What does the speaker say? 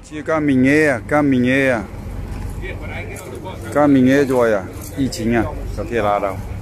这干明年啊，干明年啊，干明年做呀，疫情啊，这天拉倒。